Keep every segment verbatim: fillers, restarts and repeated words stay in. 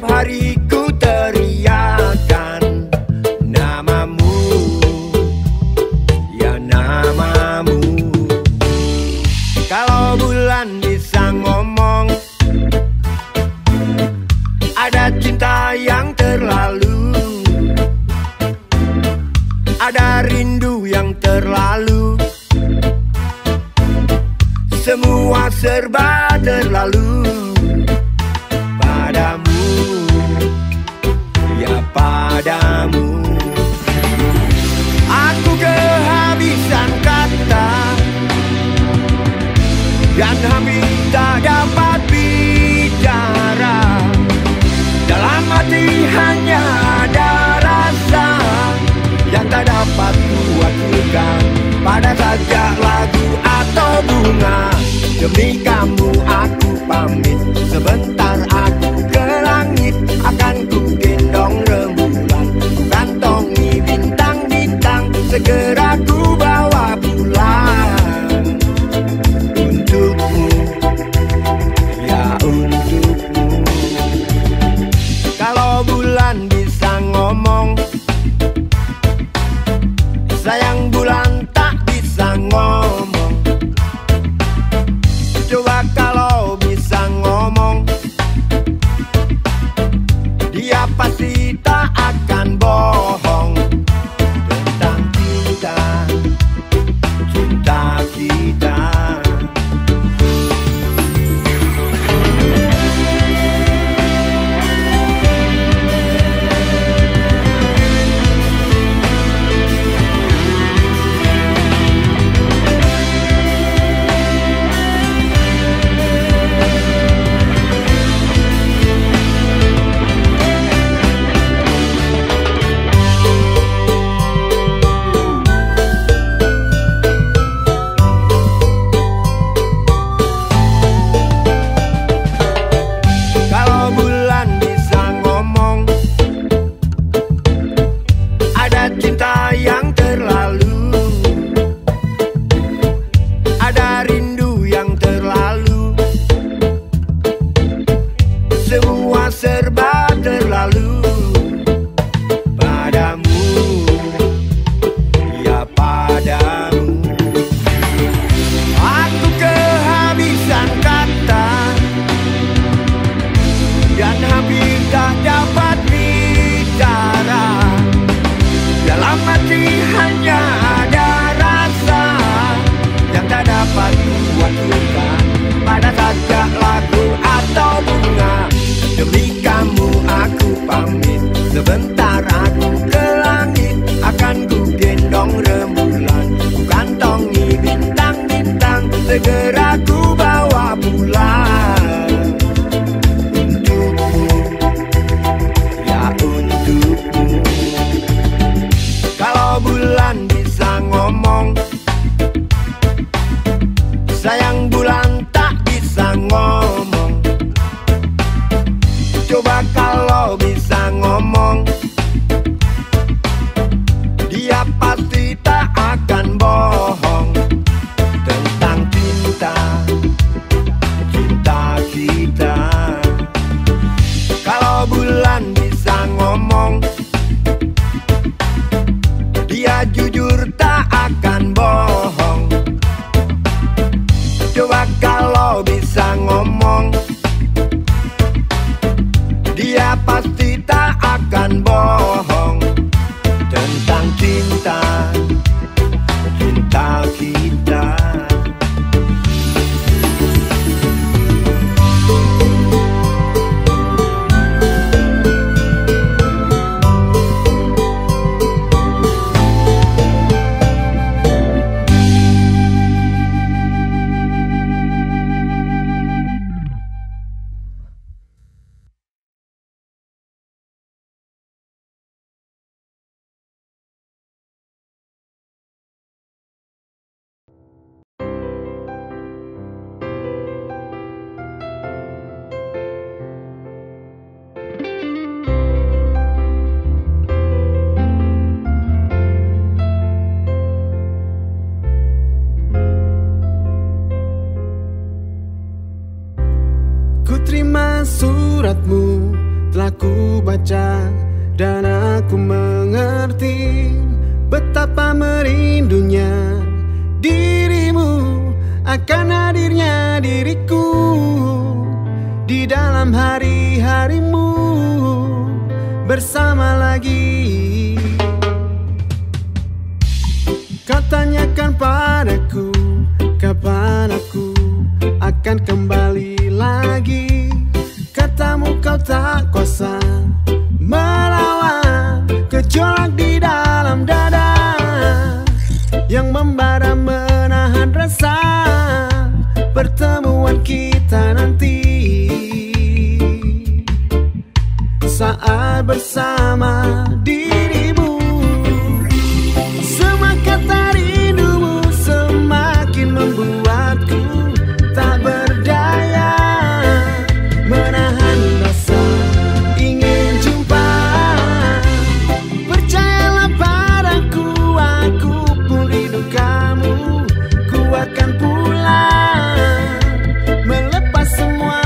hari ku teriakan namamu, ya namamu. Kalau bulan bisa ngomong, ada cinta yang terlalu, ada rindu yang terlalu, semua serba terlalu padamu, ya padamu. Aku kehabisan kata dan hampir tak dapat bicara. Dalam hati hanya ada rasa yang tak dapat kuwakilkan pada sajak lagu atau bunga. Demi kamu aku pamit, sebentar aku ke langit. Akan ku gendong rembulan, ku kantongi bintang-bintang, segera ku bawa pulang untukmu, ya untukmu. Kalau bulan bisa ngomong, sayang bulan tak bisa ngomong. Coba kalau bisa ngomong, dia pasti tak akan bohong tentang cinta, cinta kita. Cinta yang terlalu, ada rindu yang terlalu, semua serba terlalu padamu, ya padamu. Aku kehabisan kata dan hampir tak dapat bicara. Dalam hati hanya ada rasa yang tak dapat kuwakilkan pada sajak lagu atau bunga. Demi kamu aku pamit, sebentar aku ke langit. Akan ku gendong rembulan, ku kantongi bintang-bintang, segera ku bawa pulang untukmu, ya untukmu. Kalau bulan bisa ngomong, sayang bulan tak bisa ngomong. Coba kalau bisa ngomong, dia pasti tak akan bohong tentang cinta, cinta kita. Kalau bulan bisa ngomong, dia jujur tak akan bohong. Coba kalau bisa ngomong, dia pasti tak akan bohong tentang cinta, cinta kita. Ku terima suratmu telah ku baca dan aku mengerti betapa merindunya dirimu akan hadirnya diriku di dalam hari-harimu bersama lagi. Kau tanyakan padaku kapan aku akan kembali lagi. Katamu kau tak kuasa melawan gejolak di dalam dada yang membara menahan rasa pertemuan kita nanti saat bersama dirimu. Semakin rindumu semakin membuatku tak berdaya menahan rasa ingin jumpa. Percayalah padaku, aku pun rindu kamu. Ku akan pulang melepas semua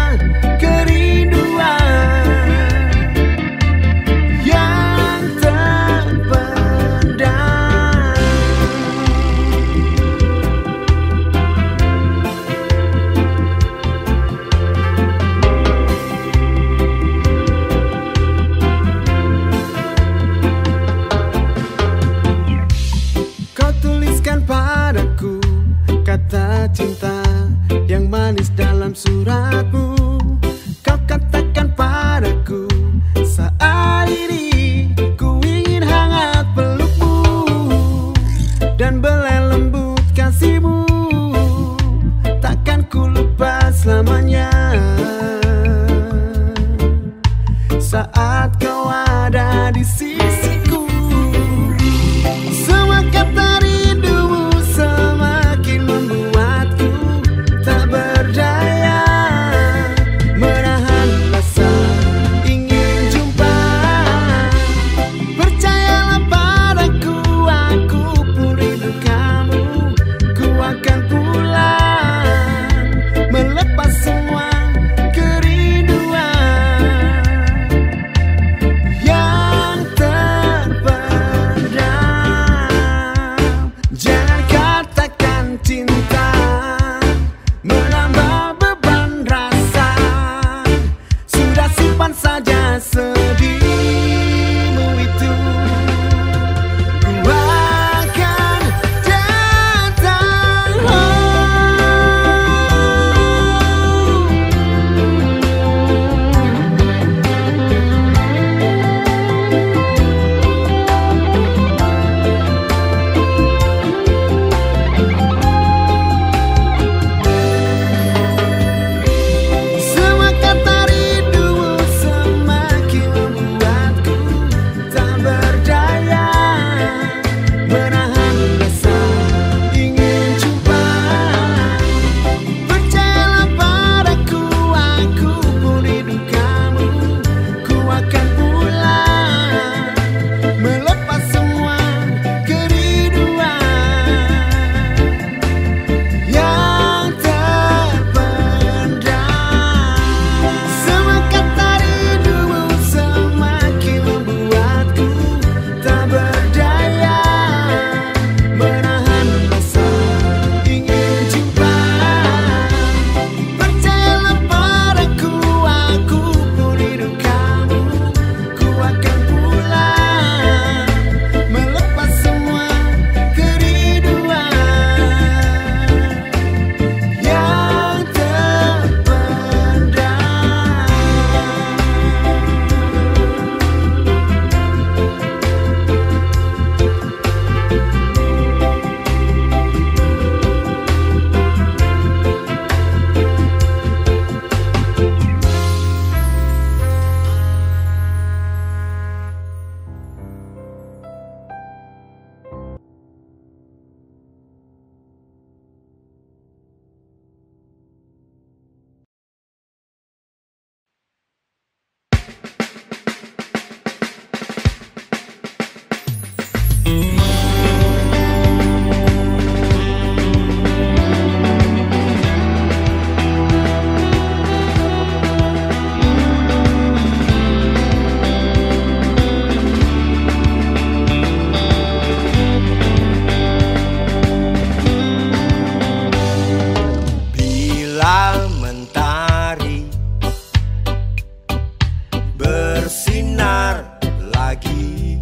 lagi.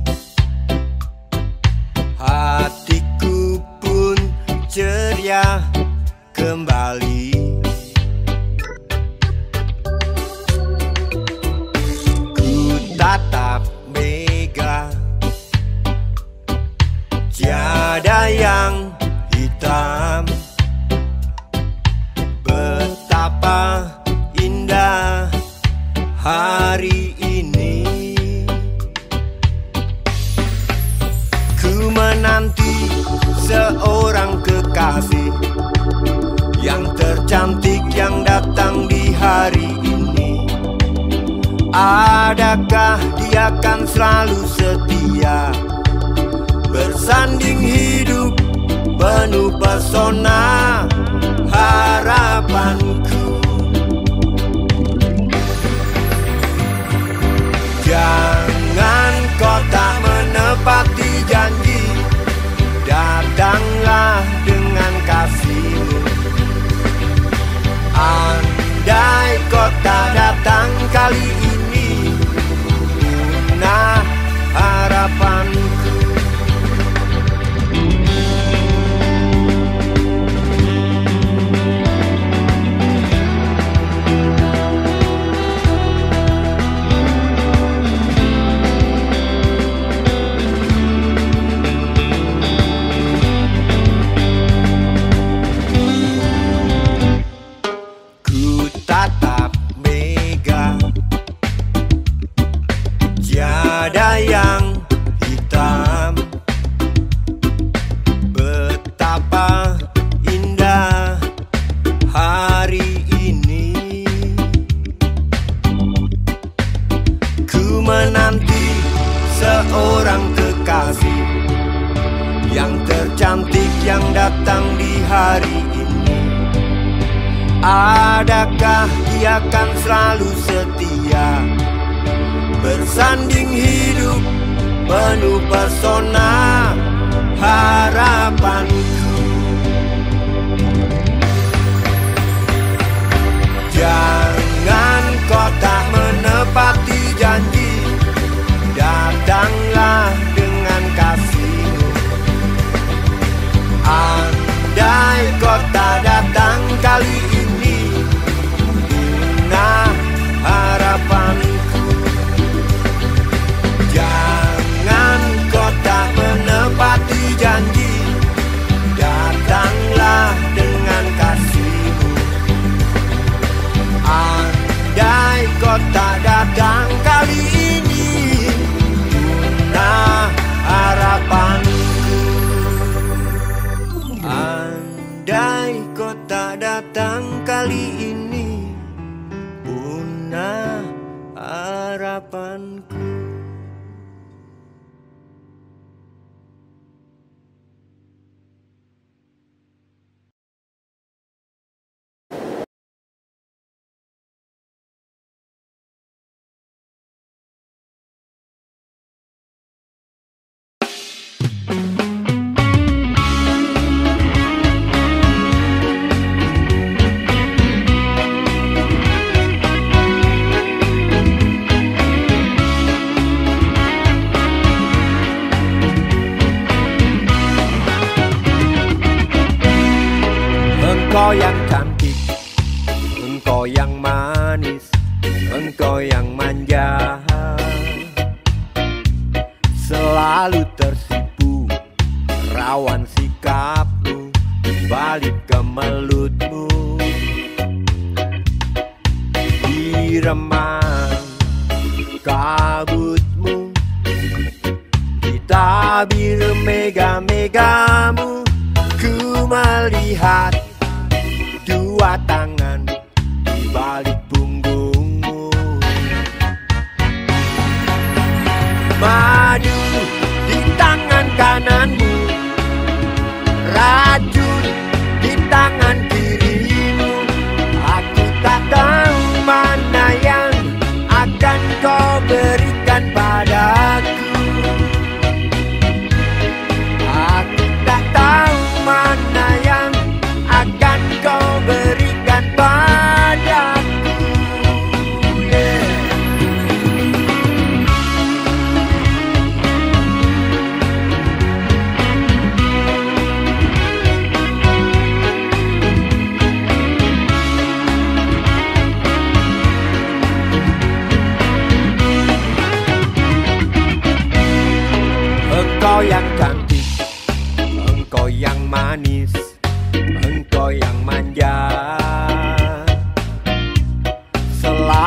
Hatiku pun ceria kembali. Ku tatap mega, tiada yang hitam. Betapa indah hari ini. Ku menanti seorang kekasih yang tercantik yang datang di hari ini. Adakah dia akan selalu setia, bersanding hidup penuh pesona harapanku. Jangan kau tak menepati janji, datanglah dengan kasihmu. Andai kau tak datang kali ini, punah harapanku. Tatap mega, tiada yang hitam. Betapa indah hari ini. Ku menanti seorang kekasih yang tercantik yang datang di hari ini. Adakah dia akan selalu setia, bersanding hidup penuh pesona harapanku. Jangan kau tak menepati janji, datanglah dengan kasihmu. Andai kau tak datang kali ini, punah harapanku. Jangan kau tak menepati janji, datanglah dengan kasihmu. Andai kau tak datang kali ini, punah harapanku. Andai kau tak datang kali ini, punah harapanku. Engkau yang cantik, engkau yang manis, engkau yang manja, selalu tersipu rawan sikapmu, balik kemelutmu, di remang kabutmu, di tabir mega-megamu, ku melihat dua tangan di balik punggungmu. Madu di tangan kananmu, racun di tangan kirimu. Aku tak tahu mana yang akan kau berikan padaku. Aku tak tahu mana yang akan kau berikan padaku, yeah.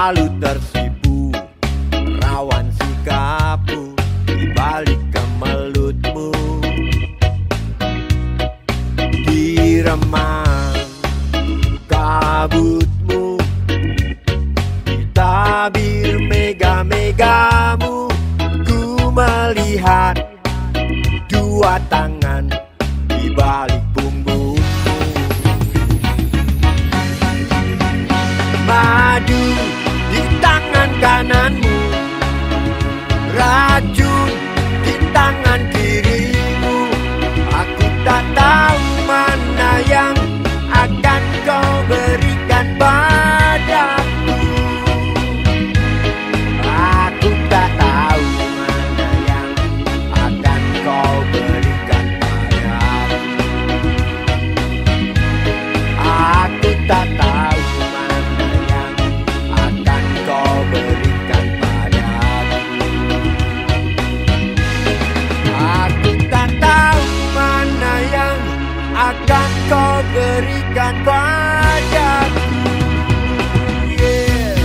selalu tersipu, rawan sikapmu di balik kemelutmu. Di remang kabutmu, di tabir mega-megamu, ku melihat dua tangan di balik punggungmu. Madu di tangan kananmu, racun di tangan kirimu. Aku tak tahu mana yang akan kau berikan padaku. Aku tak tahu mana yang akan kau berikan padaku. Aku tak tahu mana yang akan kau berikan padaku. Aku tak tahu mana yang akan kau berikan padaku. Yeah.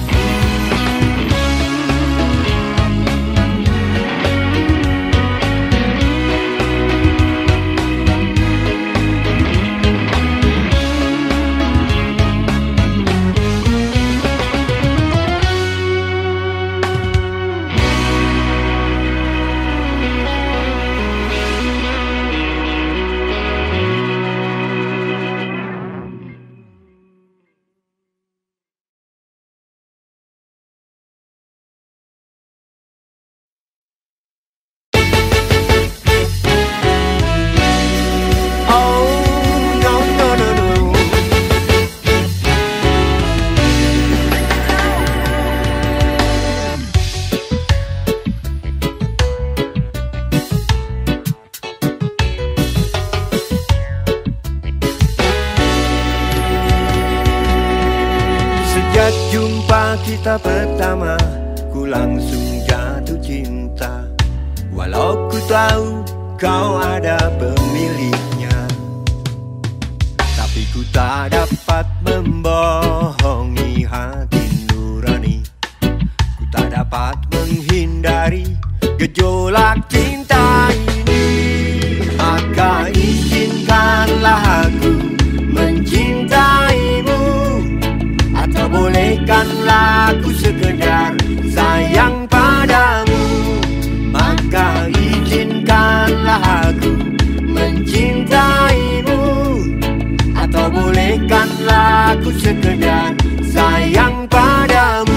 Sejak jumpa kita pertama, ku langsung jatuh cinta. Walau ku tahu kau ada pemiliknya, tapi ku tak dapat membohongi hati nurani. Ku tak dapat menghindari gejolak cinta ini. Maka izinkanlah aku mencintaimu, atau bolehkanlah aku sekedar sayang padamu. Maka izinkanlah aku mencintaimu, atau bolehkanlah aku sekedar sayang padamu.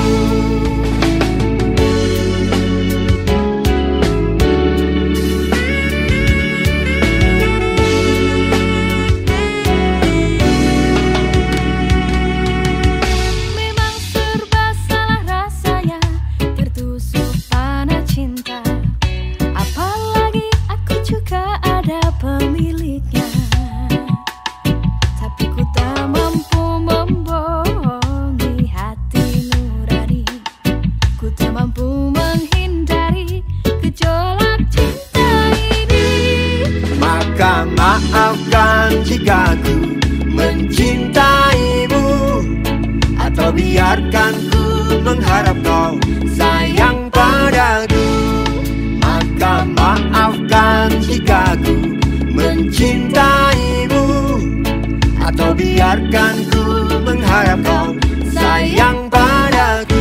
Maafkan jika ku mencintaimu, atau biarkan ku mengharap kau sayang padaku. Maka maafkan jika ku mencintaimu, atau biarkan ku mengharap kau sayang padaku.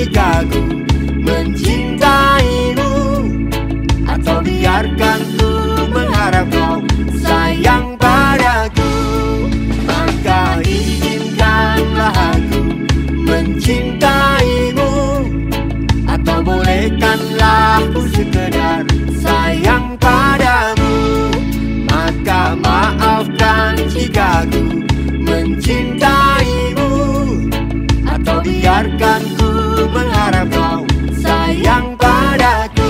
jika ku mencintaimu, atau biarkan ku mengharap kau sayang padaku. Maka izinkanlah aku mencintaimu, atau bolehkanlah ku sekedar sayang padamu. Maka maafkan jika ku mencintaimu, atau biarkan ku mengharap kau sayang padaku.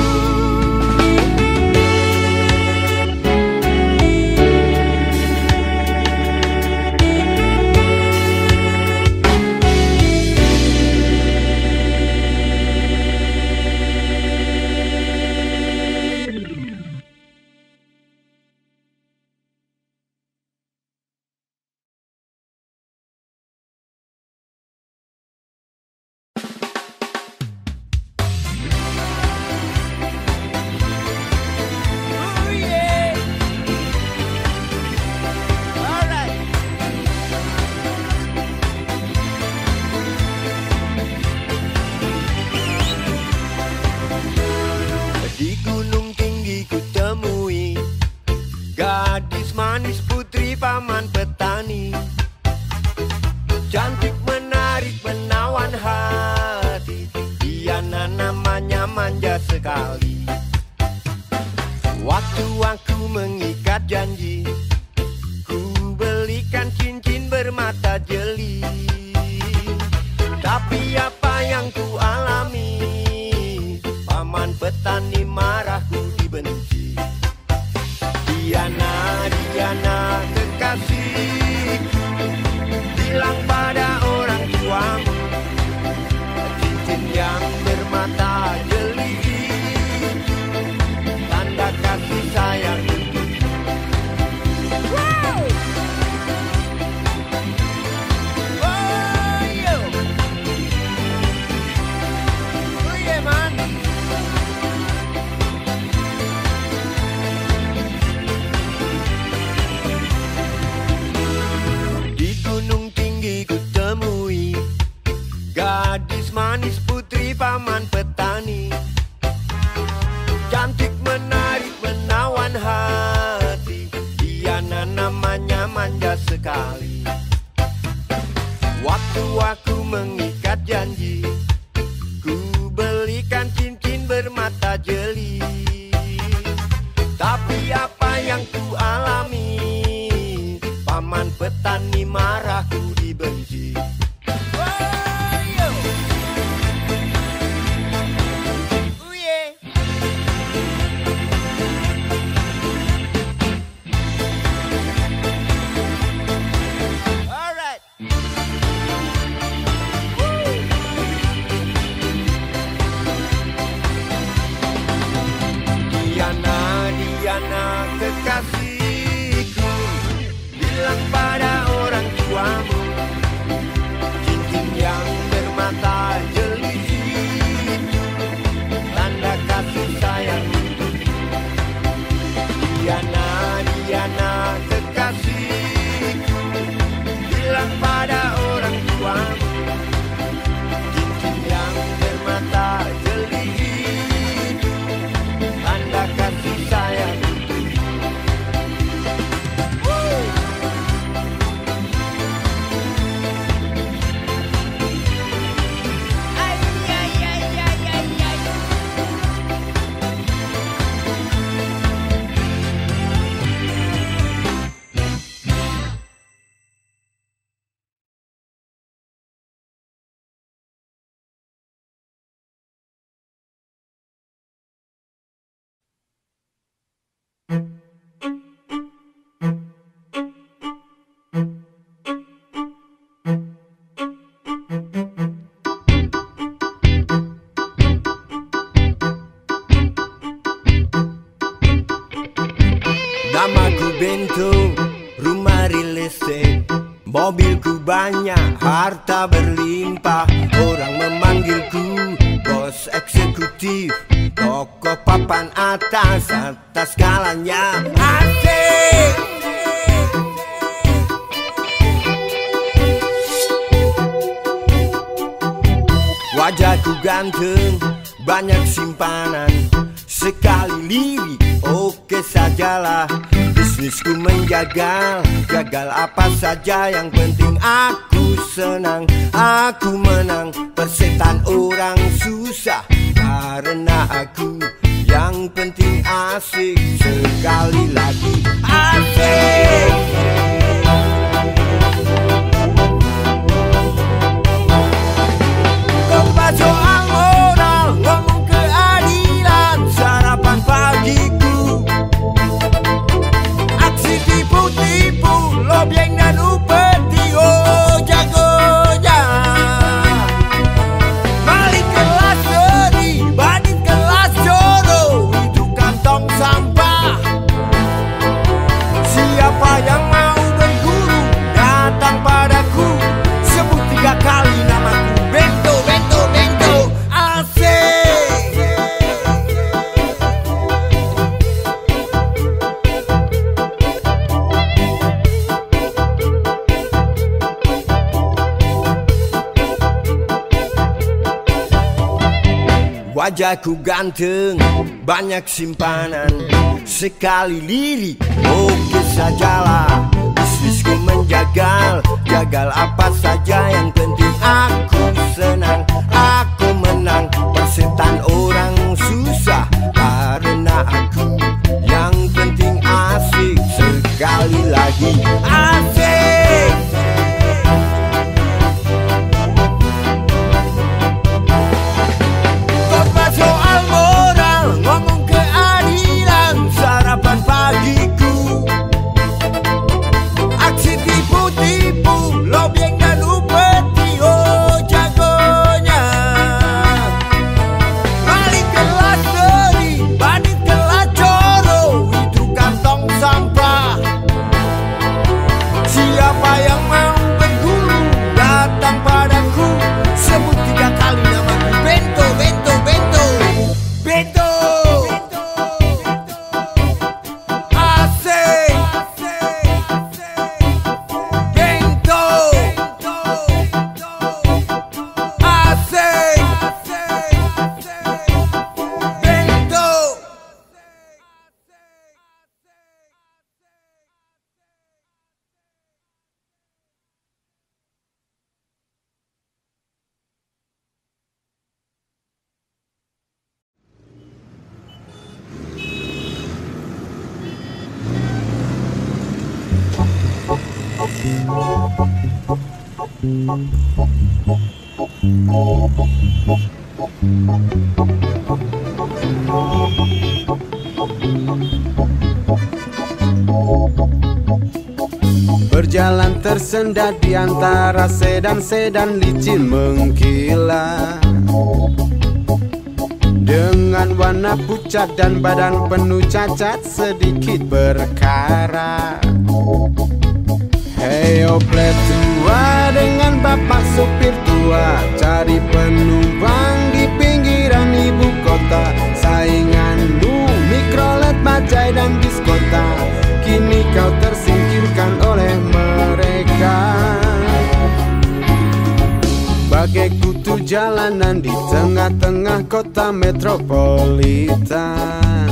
Gadis manis putri paman petani, cantik menarik menawan hati. Dia namanya manja sekali. Waktu aku mengikat janji, ku belikan cincin bermata jeli. Tapi apa yang ku alami, paman petani marahku dibenci. Diana, Diana kekasihku, bilang pada orang tuamu, cincin yang bermata jeli tanda kasih sayang. Wow! Oh, yo. Oh, yeah, man. Gadis manis putri paman petani, cantik menarik menawan hati. Dia namanya manja sekali. Waktu aku mengikat janji, ku belikan cincin bermata jeli. Tapi apa yang ku alami, paman petani marahku dibenci. Diana kekasihku, bilang pada orang tuamu, cincin yang bermata jeli tanda kasih sayang. Diana, Diana kekasihku, bilang pada orang tuamu, cincin yang bermata jeli tanda kasih sayang. Namaku Bento, rumah real estate, mobilku banyak, harta berlimpah. Orang memanggilku bos eksekutif, tokoh papan atas, atas skalanya asik. Wajahku ganteng, banyak simpanan, sekali lirik oke sajalah. Bisnisku menjagal, gagal apa saja, yang penting aku senang, aku menang. Persetan orang susah karena aku, yang penting asik. Sekali lagi asik. Kompas soal moral, ngomong keadilan, sarapan pagiku. Aksi tipu-tipu, lobbying dan upeti, oh jagonya. Maling kelas seri, bandit kelas joro, itu kantong sampah. Siapa yang mau berguru, datang padaku, sebut tiga kali namaku. Bento, bento, bento, asik. Wajahku ganteng, banyak simpanan, sekali lirik oke sajalah. Bisnisku menjagal, gagal apa saja, yang penting aku senang, aku menang. Persetan orang susah karena aku, yang penting asik. Sekali lagi asik. Kompas soal moral, ngomong keadilan, sarapan pagiku. Aksi tipu-tipu, lobbying dan upeti, oh jagonya. Maling kelas seri, bandit kelas joro, itu kantong sampah. Siapa yang mau berguru, datang padaku, sebut tiga kali namaku. Bento, bento, bento, bento, asik. Bento, asik. Bento. Berjalan tersendat di antara sedan-sedan licin mengkilat, dengan warna pucat dan badan penuh cacat sedikit berkarat. Hei oplet tua dengan bapak supir tua, cari penumpang di pinggiran ibu kota. Sainganmu mikrolet, bajai dan diskota, kini kau tersingkirkan oleh mereka. Bagai kutu jalanan di tengah-tengah kota metropolitan,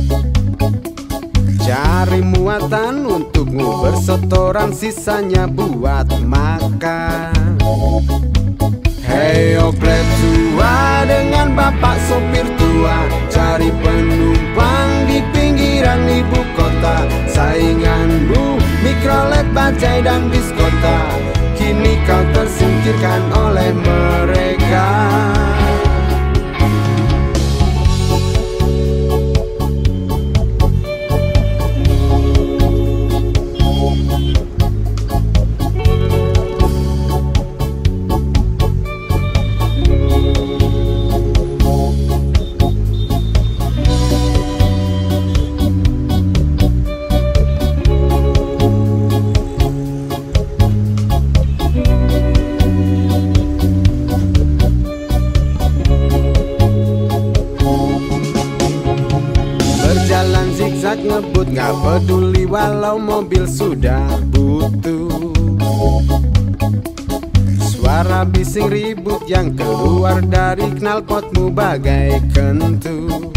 cari muatan untukmu bersetoran, sisanya buat makan. Hei oplet tua dengan bapak sopir tua, cari penumpang di pinggiran ibu kota. Sainganmu mikrolet, bajai dan diskota, kini kau tersingkirkan oleh mereka. zigzag ngebut, gak peduli walau mobil sudah butuh. Suara bising ribut yang keluar dari knalpotmu bagai kentu.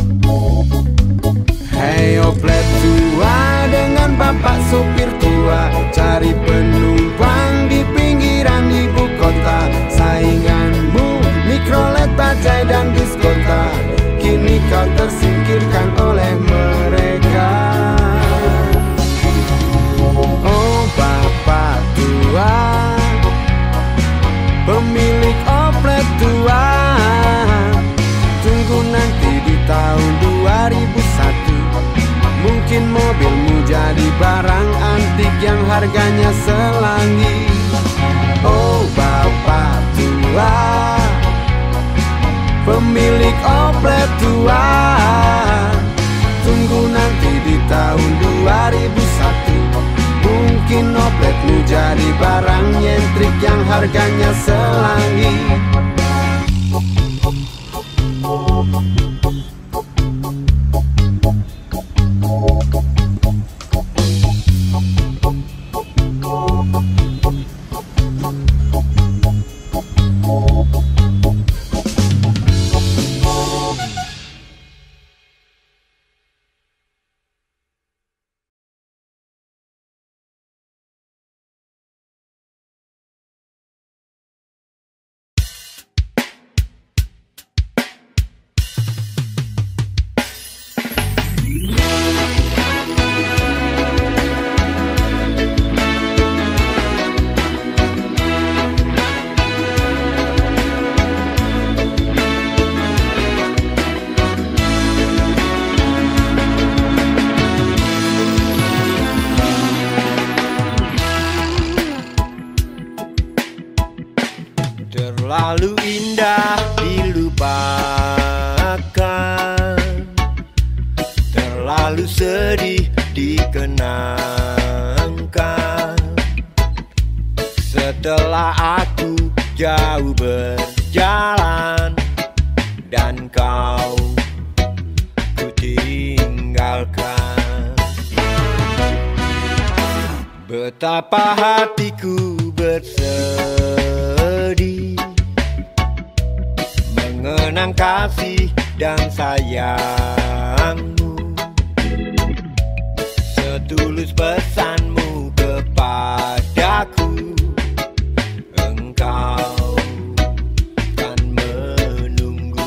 Hei oplet tua dengan bapak sopir tua, cari penumpang di pinggiran ibu kota. Sainganmu mikrolet, bajai dan diskota, kini kau tersingkirkan oleh mereka. Oh bapak tua, pemilik oplet tua, tunggu nanti di tahun dua ribu satu, mungkin mobilmu jadi barang antik yang harganya selangit. Oh bapak tua, pemilik oplet tua, tunggu nanti di tahun dua ribu satu, mungkin opletmu jadi barang nyentrik yang harganya selangit. Terlalu indah dilupakan, terlalu sedih dikenangkan. Setelah aku jauh berjalan dan kau ku tinggalkan, betapa hatiku bersedih mengenang kasih dan sayangmu. Setulus pesanmu kepadaku, engkau kan menunggu.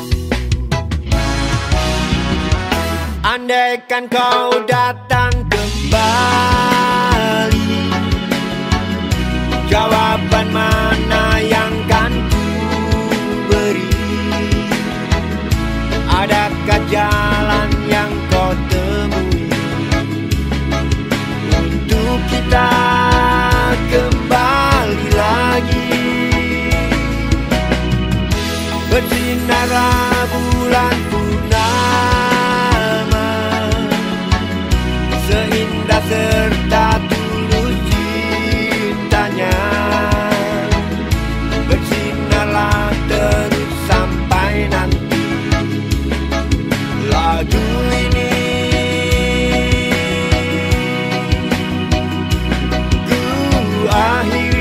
Andaikan kau datang kembali, jawaban mana yang kan ku beri? Adakah jalan yang kau temui untuk kita kembali lagi? Bersinarlah bulan purnama, seindah serta tulus cintanya. Bersinarlah terus sampai nanti lagu ini ku akhiri.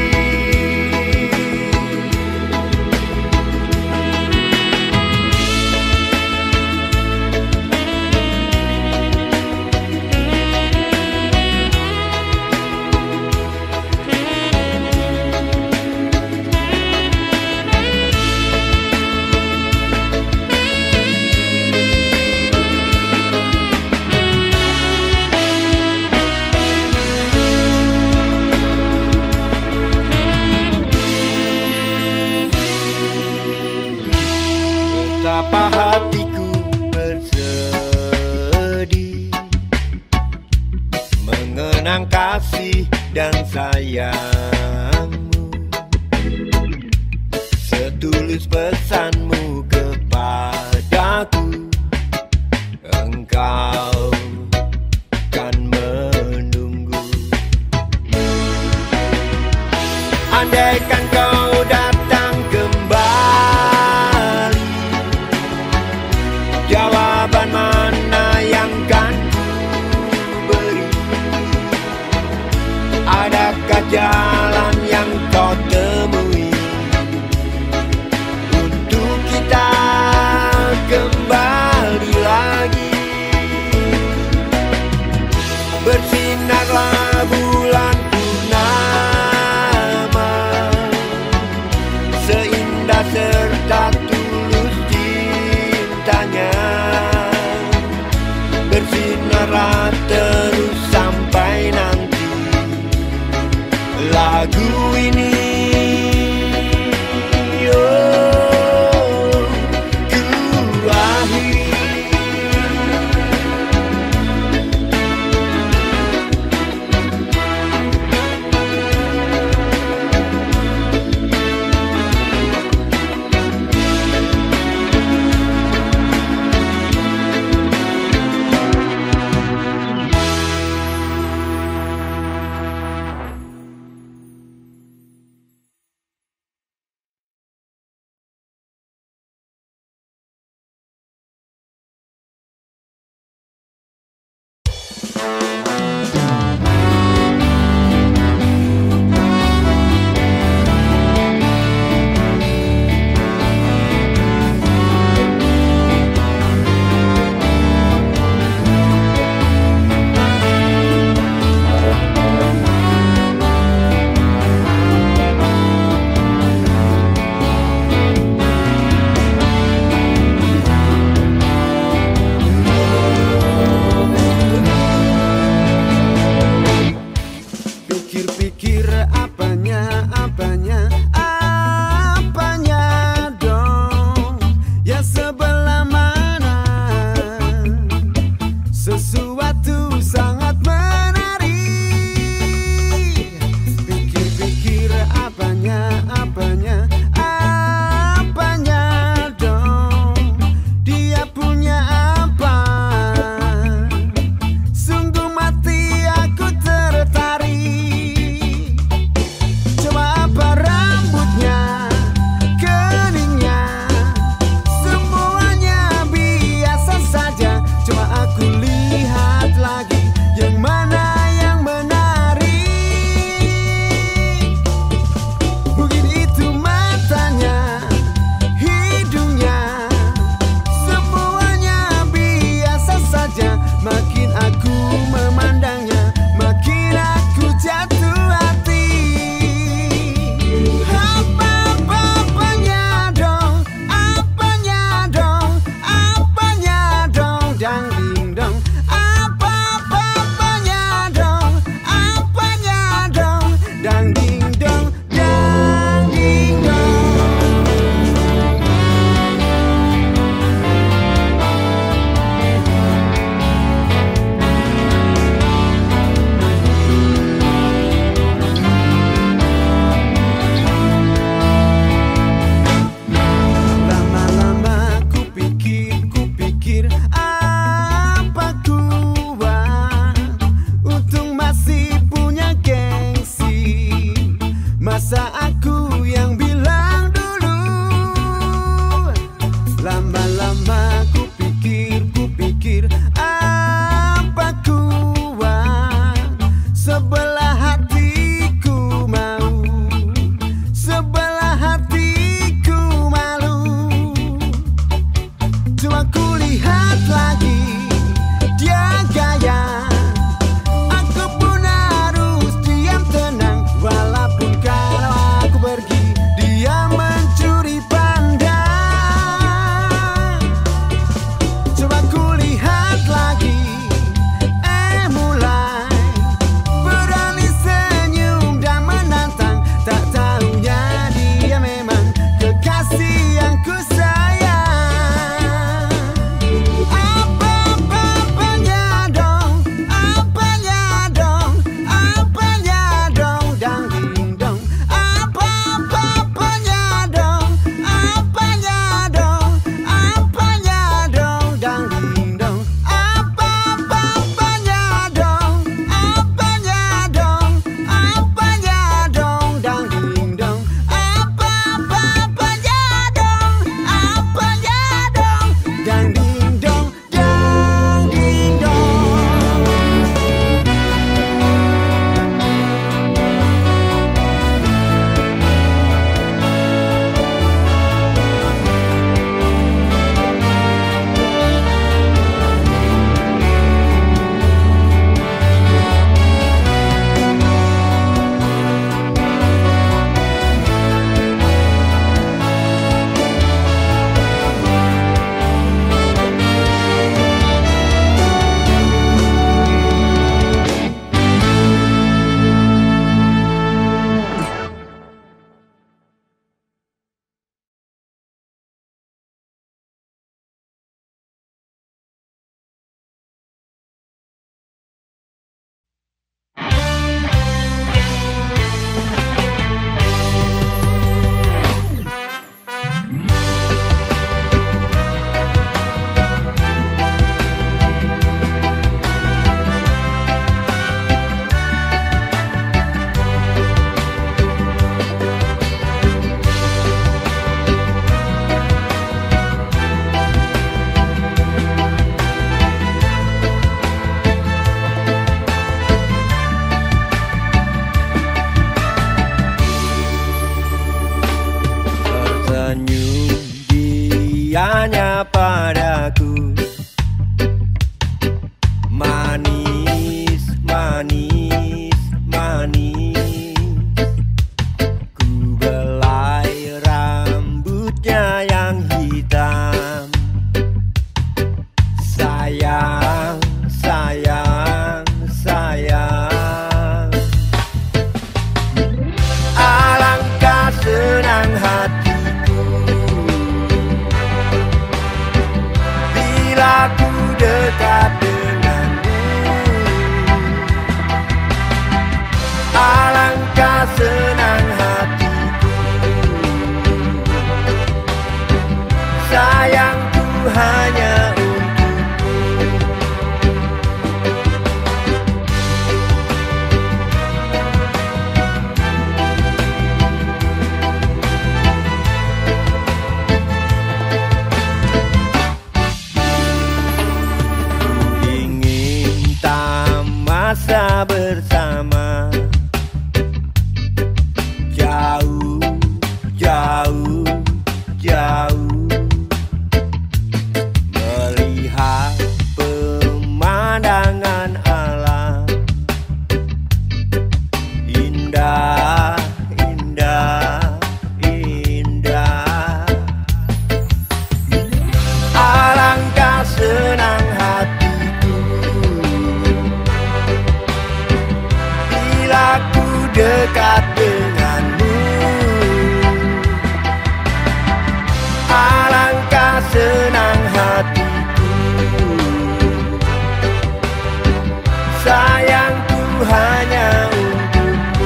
Betapa hatiku bersedih mengenang kasih dan sayangmu. Setulus pesanmu kepadaku, engkau kan menunggu. Andaikan kau datang kembali, jawaban mana yang kan ku beri? Adakah jalan yang kau temui lihat lagi dia gaya, aku pun harus diam tenang. Walaupun kalau aku pergi, dia mencuri pandang. Coba ku lihat lagi, eh mulai berani senyum dan menantang. Tak tahunya dia memang kekasih yang ku sayang. Apa-apanya dong, apanya dong, apanya dong, dang ding dong. Apa-apanya dong, apanya dong, apanya dong, dang ding dong. Apa-apanya dong, apanya dong, apanya dong, dang ding dong. Apa-apanya dong, apanya dong, dang ding dong, dang ding dong. Tersenyum dianya padaku, manis, manis, manis. Ku belai rambutnya yang hitam. Sayang, sayang, sayang. Alangkah senang hatiku bila ku dekat denganmu. Alangkah senang hatiku, sayangku hanya untukmu. Ingin masa bersama, jauh, jauh, jauh, melihat pemandangan alam, indah, indah, indah. Alangkah senang hatiku bila ku dekat denganmu. Alangkah senang hatiku, sayangku hanya untukmu.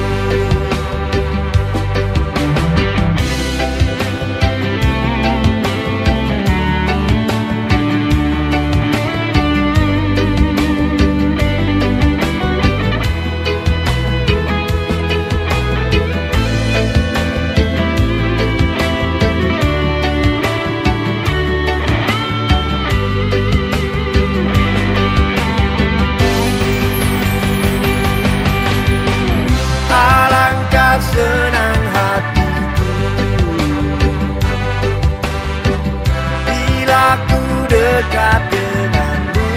Senang hatiku bila ku dekat denganmu.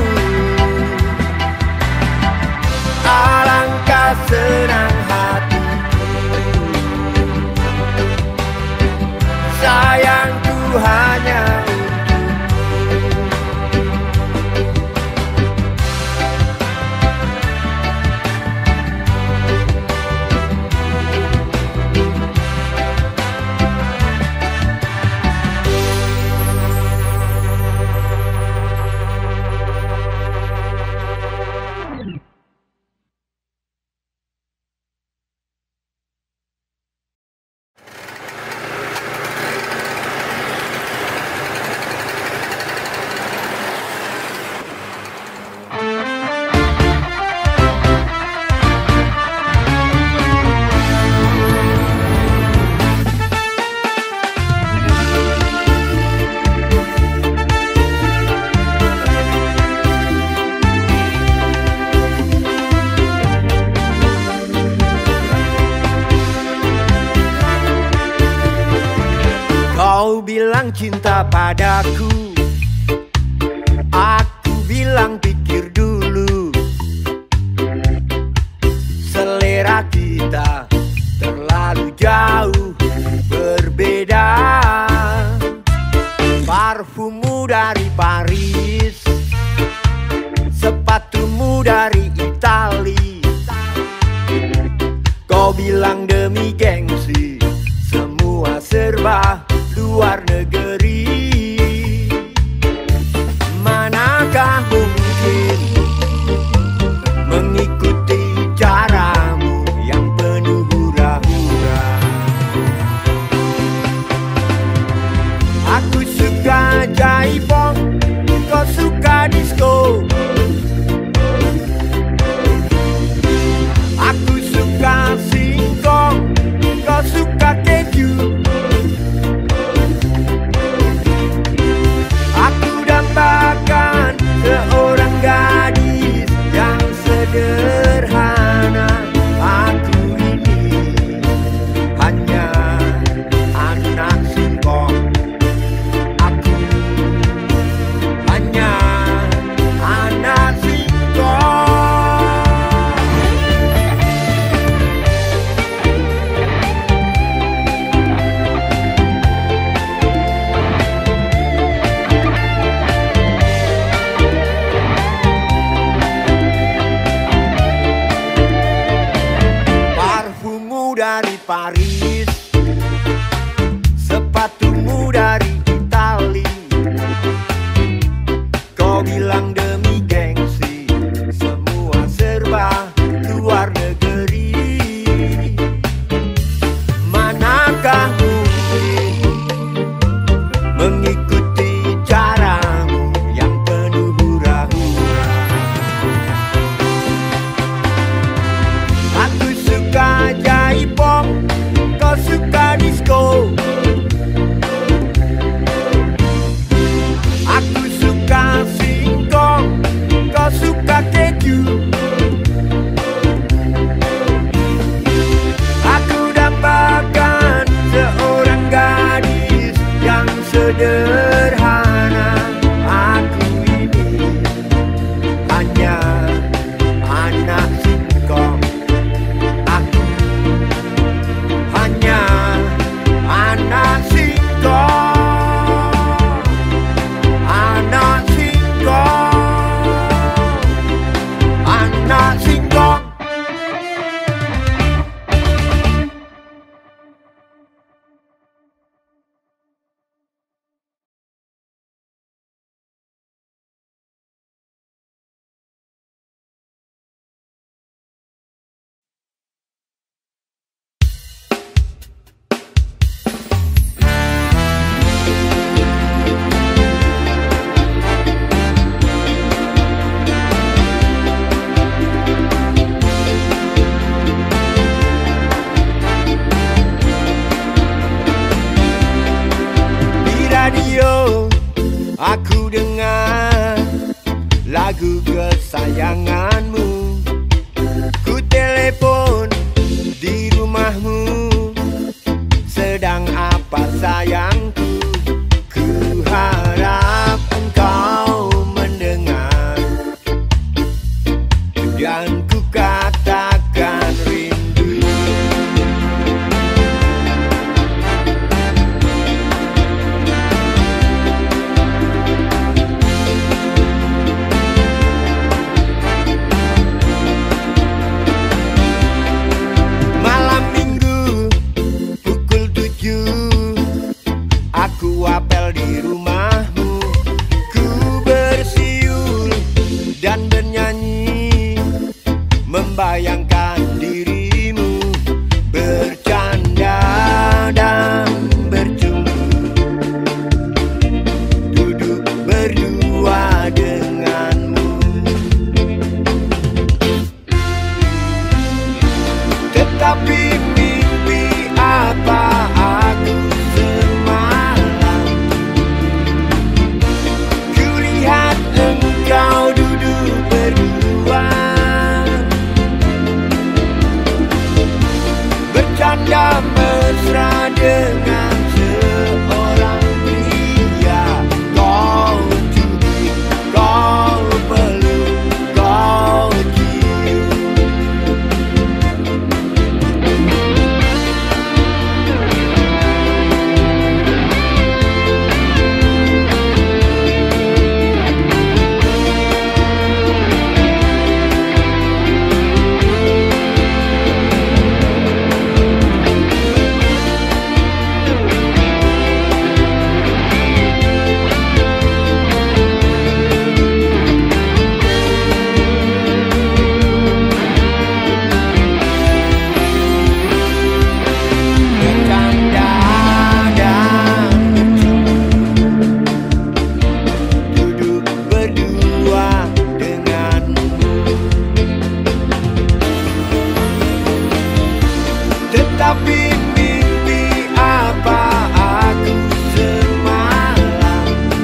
Alangkah senang hatiku, sayangku hanya kau bilang cinta padaku, aku bilang pikir dulu. Selera kita terlalu jauh berbeda. Parfummu dari Paris, sepatumu dari Itali. Kau bilang demi gengsi, semua serba luar negeri. Manakah mungkin mengikuti caramu yang penuh hura-hura. Aku suka jaipong, kau suka disco. Aku suka singkong, kau suka keju. Bahkan seorang gadis yang sederhana. Aku ini hanya anak singkong. Aku hanya anak singkong. Dari Paris, sepatumu dari Itali. Kau bilang demi gengsi, semua serba luar negeri. Manakah mungkin mengikuti caramu yang penuh hura-hura. Aku suka jaipong, kau suka disco. Aku suka singkong, kau suka keju. Aku dambakan seorang gadis yang sederhana. Aku ini hanya anak singkong. Anak singkong, anak singkong, anak singkong. Aku dengar lagu kesayanganmu. Ku telepon di rumahmu. Sedang apa sayangku? Ku harap engkau berdua denganmu. Tetapi mimpi apa aku semalam, kulihat engkau duduk berdua, bercanda mesra dengan seorang pria. Kau cubit, kau peluk, kau cium. Tapi mimpi apa aku semalam,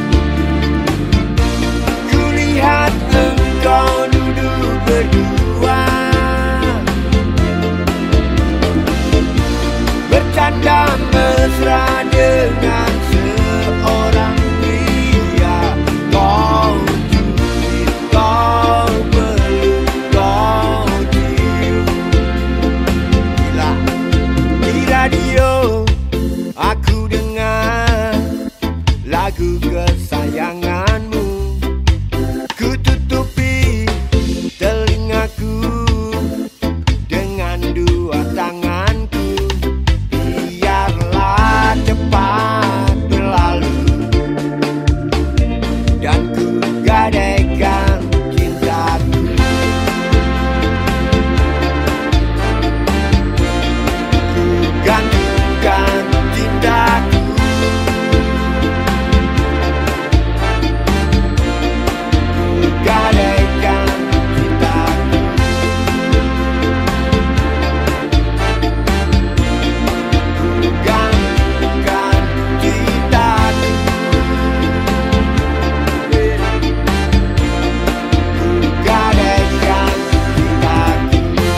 kulihat engkau duduk berdua, bercanda mesra dengan seorang pria. Kau cubit, kau peluk, kau cium. Gila. Di radio aku dengar lagu kesayanganmu, ku tutupi telingaku dengan dua tanganku. Biarlah cepat berlalu dan ku gadaikan cintaku. Gantikan cintaku, gadaikan cintaku, gantikan cintaku, gadaikan cintaku.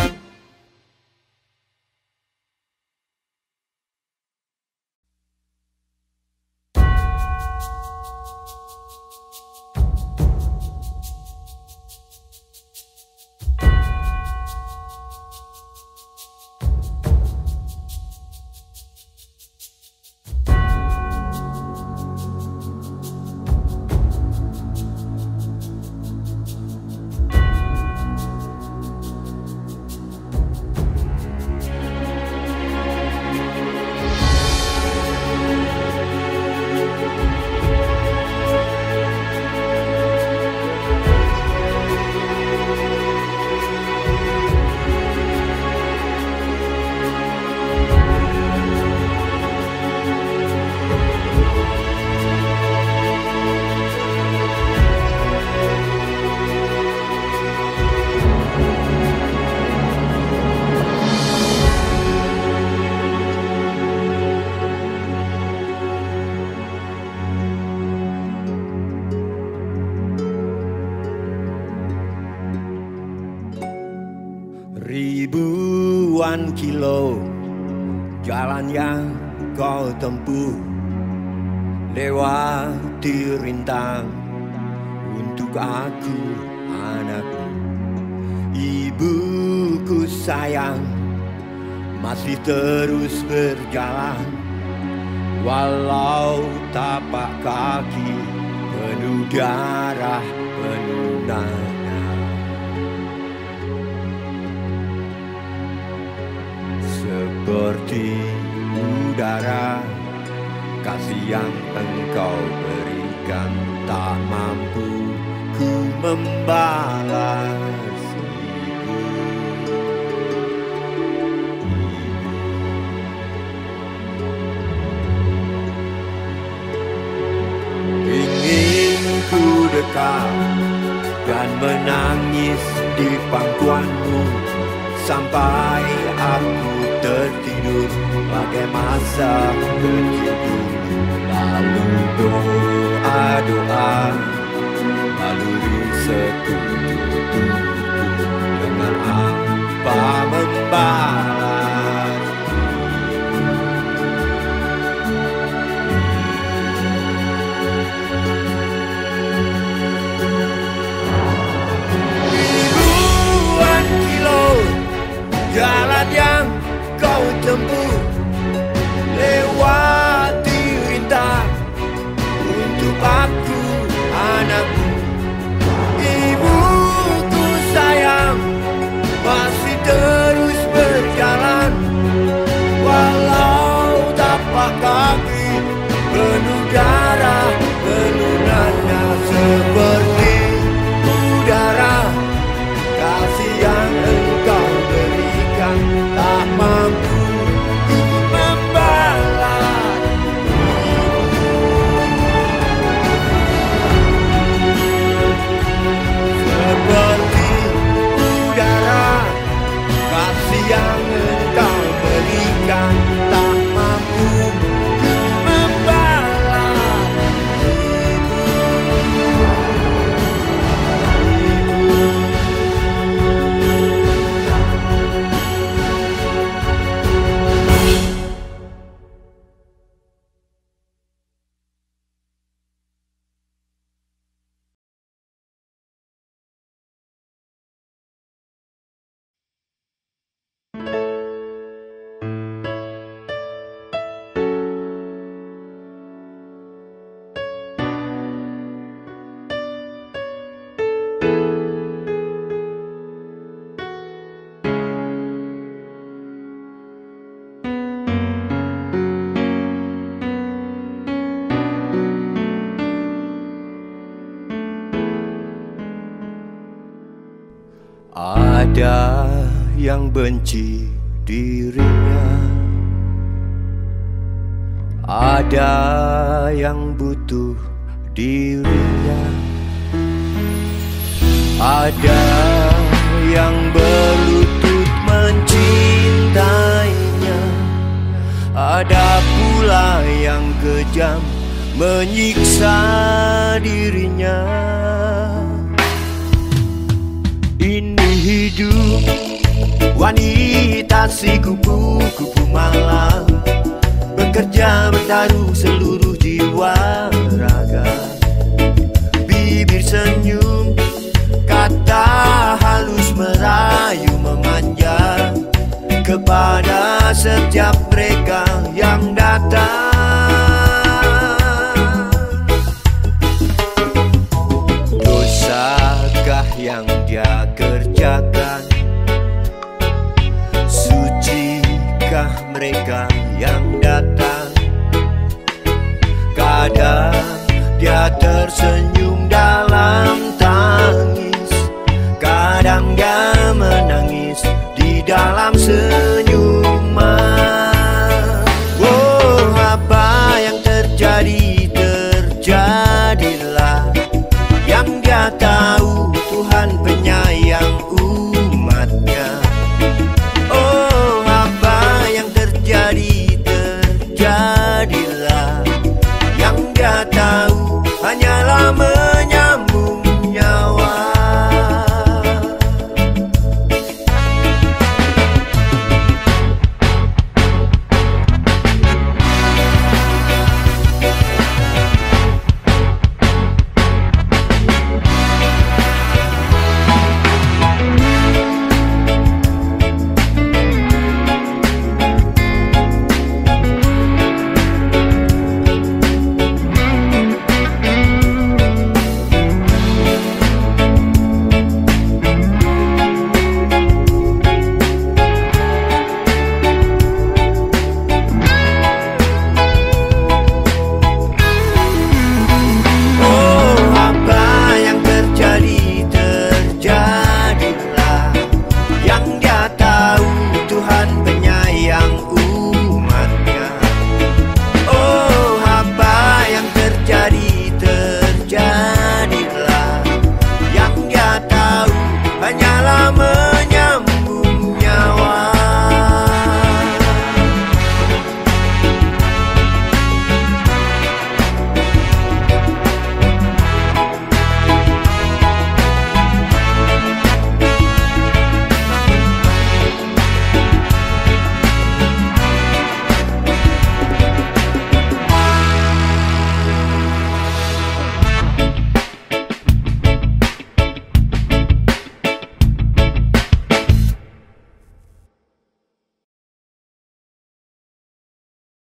Ribuan kilo jalan yang kau tempuh, lewati rintang untuk aku anakmu. Ibuku sayang masih terus berjalan, walau tapak kaki penuh darah, penuh nanah. Seperti udara, kasih yang engkau berikan tak mampu ku membalas. Ingin ku dekat dan menangis di pangkuanmu sampai aku tertidur bagai masa kecil dulu. Lalu doa-doa lalui sekujur tubuhku dengan apa membalas. Ribuan kilo jalan yang kau tempuh, lewati rintang untuk aku, anakku. Ibuku sayang, masih terus berjalan, walau tapak kaki penuh darah, penunannya seperti udara. Kasih yang engkau berikan tak mampu ku membalas. Seperti udara, kasih yang engkau berikan tak mampu ku membalas. Ada yang benci dirinya, ada yang butuh dirinya, ada yang berlutut mencintainya, ada pula yang kejam menyiksa dirinya. Ini hidup wanita si kupu-kupu malam, bekerja bertaruh seluruh jiwa raga. Bibir senyum, kata halus merayu memanja kepada setiap mereka yang datang. Dosakah yang dia kerjakan? Sucikah mereka yang datang? Kadang dia tersenyum